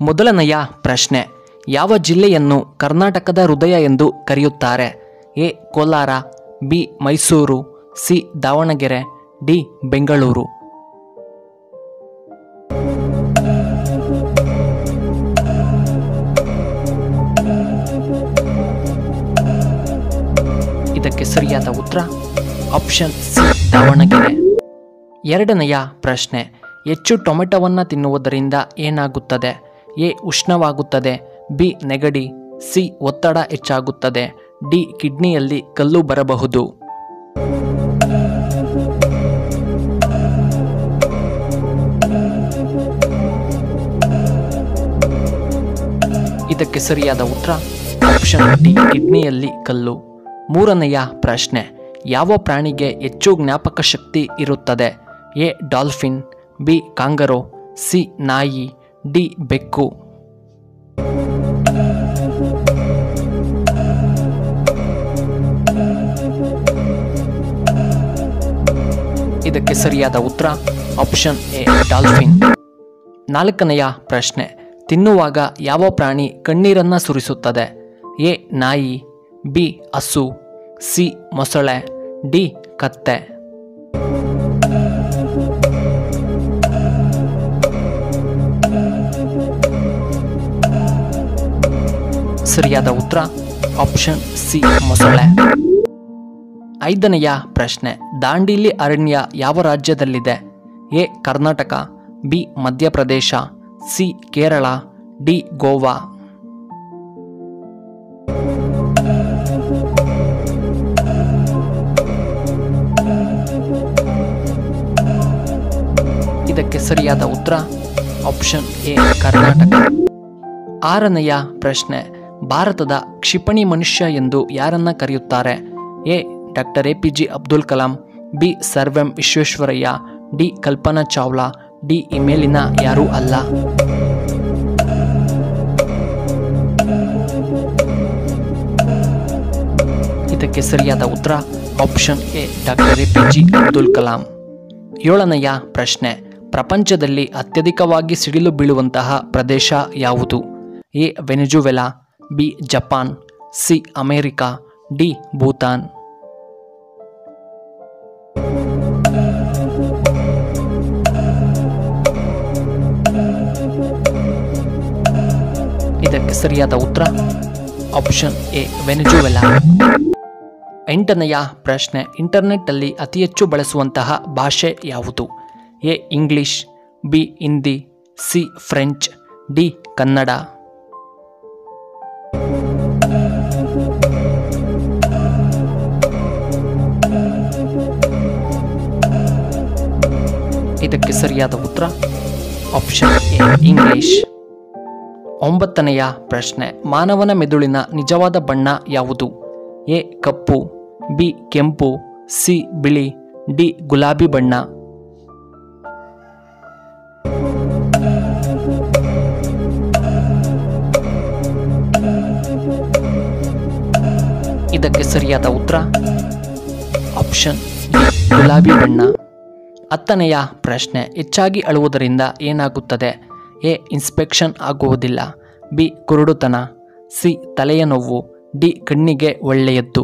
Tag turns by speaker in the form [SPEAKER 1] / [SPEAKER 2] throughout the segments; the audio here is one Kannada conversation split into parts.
[SPEAKER 1] ಮೊದಲನೆಯ ಪ್ರಶ್ನೆ, ಯಾವ ಜಿಲ್ಲೆಯನ್ನು ಕರ್ನಾಟಕದ ಹೃದಯ ಎಂದು ಕರೆಯುತ್ತಾರೆ? A Kolar, B Mysuru, C Davanagere, D Bengaluru. ಇದಕ್ಕೆ ಸರಿಯಾದ ಉತ್ತರ ಆಪ್ಷನ್ ಸಿ ದಾವಣಗೆರೆ. ಎರಡನೆಯ ಪ್ರಶ್ನೆ, ಹೆಚ್ಚು ಟೊಮೆಟೊವನ್ನು ತಿನ್ನುವುದರಿಂದ ಏನಾಗುತ್ತದೆ? ಎ ಉಷ್ಣವಾಗುತ್ತದೆ, ಬಿ ನೆಗಡಿ, ಸಿ ಒತ್ತಡ ಹೆಚ್ಚಾಗುತ್ತದೆ, ಡಿ ಕಿಡ್ನಿಯಲ್ಲಿ ಕಲ್ಲು ಬರಬಹುದು. ಇದಕ್ಕೆ ಸರಿಯಾದ ಉತ್ತರ ಆಪ್ಷನ್ ಡಿ ಕಿಡ್ನಿಯಲ್ಲಿ ಕಲ್ಲು. ಮೂರನೆಯ ಪ್ರಶ್ನೆ, ಯಾವ ಪ್ರಾಣಿಗೆ ಹೆಚ್ಚು ಜ್ಞಾಪಕ ಶಕ್ತಿ ಇರುತ್ತದೆ? A dolphin, B kangaroo, C ನಾಯಿ, ಡಿ ಬೆಕ್ಕು. ಇದಕ್ಕೆ ಸರಿಯಾದ ಉತ್ತರ ಆಪ್ಷನ್ ಎ ಡಾಲ್ಫಿನ್. ನಾಲ್ಕನೆಯ ಪ್ರಶ್ನೆ, ತಿನ್ನುವಾಗ ಯಾವ ಪ್ರಾಣಿ ಕಣ್ಣೀರನ್ನು ಸುರಿಸುತ್ತದೆ? ಎ ನಾಯಿ, ಬಿ ಹಸು, ಸಿ ಮೊಸಳೆ, ಡಿ ಕತ್ತೆ. ಸರಿಯಾದ ಉತ್ತರ ಆಪ್ಷನ್ ಸಿ ಮೊಸಳೆ. ಐದನೆಯ ಪ್ರಶ್ನೆ, ದಾಂಡೇಲಿ ಅರಣ್ಯ ಯಾವ ರಾಜ್ಯದಲ್ಲಿದೆ? A Karnataka, B Madhya Pradesh, C Kerala, D Goa. ಇದಕ್ಕೆ ಸರಿಯಾದ ಉತ್ತರ ಆಪ್ಷನ್ ಎ ಕರ್ನಾಟಕ. ಆರನೆಯ ಪ್ರಶ್ನೆ, ಭಾರತದ ಕ್ಷಿಪಣಿ ಮನುಷ್ಯ ಎಂದು ಯಾರನ್ನ ಕರೆಯುತ್ತಾರೆ? A doctor APJ Abdul Kalam, B sir M Visvesvaraya, D Kalpana Chawla, D ಈ ಮೇಲಿನ ಯಾರೂ ಅಲ್ಲ. ಇದಕ್ಕೆ ಸರಿಯಾದ ಉತ್ತರ option A doctor APJ Abdul Kalam. ಏಳನೆಯ ಪ್ರಶ್ನೆ, ಪ್ರಪಂಚದಲ್ಲಿ ಅತ್ಯಧಿಕವಾಗಿ ಸಿಡಿಲು ಬೀಳುವಂತಹ ಪ್ರದೇಶ ಯಾವುದು? A Venezuela, B Japan, C America, D Bhutan. ಇದಕ್ಕೆ ಸರಿಯಾದ ಉತ್ತರ ಆಪ್ಷನ್ ಎ ವೆನೆಜುವೆಲಾ. ಎಂಟನೆಯ ಪ್ರಶ್ನೆ, ಇಂಟರ್ನೆಟ್ಟಲ್ಲಿ ಅತಿ ಹೆಚ್ಚು ಬಳಸುವಂತಹ ಭಾಷೆ ಯಾವುದು? A English, B Hindi, C French, D Kannada. ಇದಕ್ಕೆ ಸರಿಯಾದ ಉತ್ತರ ಆಪ್ಷನ್ ಎ ಇಂಗ್ಲಿಷ್. ಒಂಬತ್ತನೆಯ ಪ್ರಶ್ನೆ, ಮಾನವನ ಮೆದುಳಿನ ನಿಜವಾದ ಬಣ್ಣ ಯಾವುದು? ಎ ಕಪ್ಪು, ಬಿ ಕೆಂಪು, ಸಿ ಬಿಳಿ, ಡಿ ಗುಲಾಬಿ ಬಣ್ಣ. ಇದಕ್ಕೆ ಸರಿಯಾದ ಉತ್ತರ ಆಪ್ಷನ್ ಡಿ ಗುಲಾಬಿ ಬಣ್ಣ. ಹತ್ತನೆಯ ಪ್ರಶ್ನೆ, ಹೆಚ್ಚಾಗಿ ಅಳುವುದರಿಂದ ಏನಾಗುತ್ತದೆ? ಎ ಇನ್ಸ್ಪೆಕ್ಷನ್ ಆಗುವುದಿಲ್ಲ, ಬಿ ಕುರುಡುತನ, ಸಿ ತಲೆಯ ನೋವು, ಡಿ ಕಣ್ಣಿಗೆ ಒಳ್ಳೆಯದ್ದು.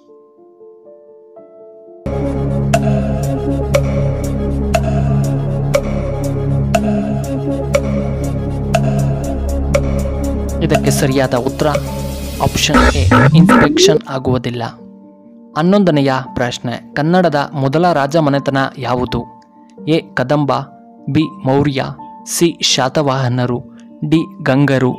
[SPEAKER 1] ಇದಕ್ಕೆ ಸರಿಯಾದ ಉತ್ತರ ಆಪ್ಷನ್ ಎ ಇನ್ಸ್ಪೆಕ್ಷನ್ ಆಗುವುದಿಲ್ಲ. 11ನೆಯ ಪ್ರಶ್ನೆ, ಕನ್ನಡದ ಮೊದಲ ರಾಜಮನೆತನ ಯಾವುದು? A Kadamba, B Maurya, C ಶಾತವಾಹನರು, ಡಿ ಗಂಗರು.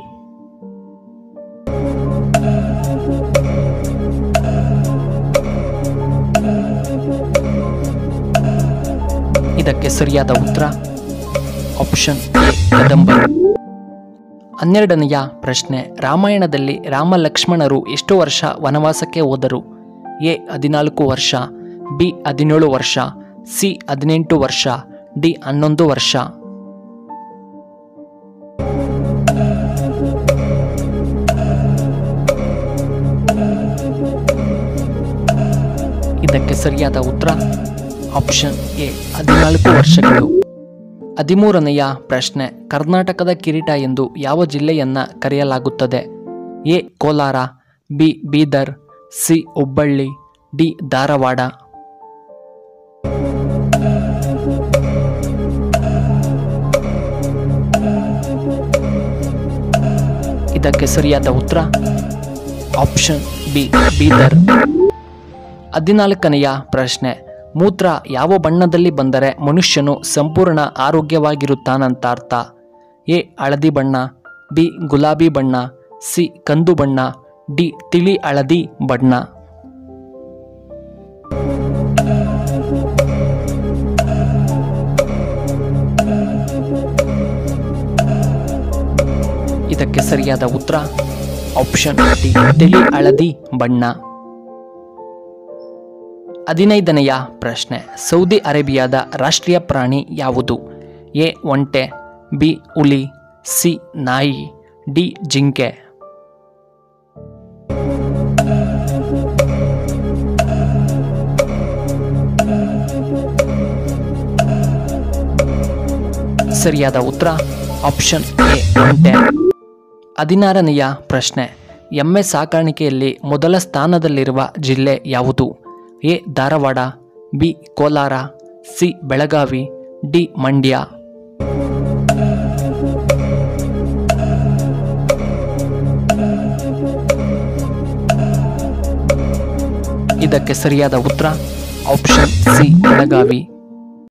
[SPEAKER 1] ಇದಕ್ಕೆ ಸರಿಯಾದ ಉತ್ತರ ಆಪ್ಷನ್ ಎ ಕದಂಬರು. 12ನೆಯ ಪ್ರಶ್ನೆ, ರಾಮಾಯಣದಲ್ಲಿ ರಾಮ ಲಕ್ಷ್ಮಣರು ಎಷ್ಟು ವರ್ಷ ವನವಾಸಕ್ಕೆ ಹೋದರು? ಎ 14 ವರ್ಷ, ಬಿ 17 ವರ್ಷ, ಸಿ 18 ವರ್ಷ, ಡಿ 11 ವರ್ಷ. ಇದಕ್ಕೆ ಸರಿಯಾದ ಉತ್ತರ ಆಪ್ಷನ್ ಎ 14 ವರ್ಷಗಳು. 13ನೆಯ ಪ್ರಶ್ನೆ, ಕರ್ನಾಟಕದ ಕಿರೀಟ ಎಂದು ಯಾವ ಜಿಲ್ಲೆಯನ್ನ ಕರೆಯಲಾಗುತ್ತದೆ? A Kolar, B Bidar, C Hubballi, D Dharwad. ಇದಕ್ಕೆ ಸರಿಯಾದ ಉತ್ತರ ಆಪ್ಷನ್ ಬಿ ಬೀದರ್. 14ನೆಯ ಪ್ರಶ್ನೆ, ಮೂತ್ರ ಯಾವ ಬಣ್ಣದಲ್ಲಿ ಬಂದರೆ ಮನುಷ್ಯನು ಸಂಪೂರ್ಣ ಆರೋಗ್ಯವಾಗಿರುತ್ತಾನಂತ ಅರ್ಥ? ಎ ಹಳದಿ ಬಣ್ಣ, ಬಿ ಗುಲಾಬಿ ಬಣ್ಣ, ಸಿ ಕಂದು ಬಣ್ಣ, ಡಿ ತಿಳಿ ಹಳದಿ ಬಣ್ಣ. ಇದಕ್ಕೆ ಸರಿಯಾದ ಉತ್ತರ ಆಪ್ಷನ್ ಡಿ ತಿಳಿ ಹಳದಿ ಬಣ್ಣ. 15ನೆಯ ಪ್ರಶ್ನೆ, ಸೌದಿ ಅರೇಬಿಯಾದ ರಾಷ್ಟ್ರೀಯ ಪ್ರಾಣಿ ಯಾವುದು? ಎ ಒಂಟೆ, ಬಿ ಹುಲಿ, ಸಿ ನಾಯಿ, ಡಿ ಜಿಂಕೆ. ಸರಿಯಾದ ಉತ್ತರ ಆಪ್ಷನ್ ಎ ಒಂಟೆ. 16ನೆಯ ಪ್ರಶ್ನೆ, ಎಮ್ಮೆ ಸಾಕಾಣಿಕೆಯಲ್ಲಿ ಮೊದಲ ಸ್ಥಾನದಲ್ಲಿರುವ ಜಿಲ್ಲೆ ಯಾವುದು? A Dharwad, B Kolar, C Belagavi, D Mandya. ಇದಕ್ಕೆ ಸರಿಯಾದ ಉತ್ತರ ಆಪ್ಷನ್ ಸಿ ಬೆಳಗಾವಿ.